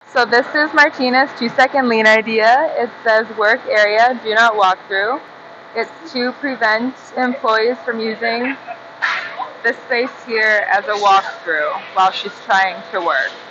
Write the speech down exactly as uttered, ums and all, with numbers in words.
So this is Martina's two-second lean idea. It says work area, do not walk through. It's to prevent employees from using this space here as a walkthrough while she's trying to work.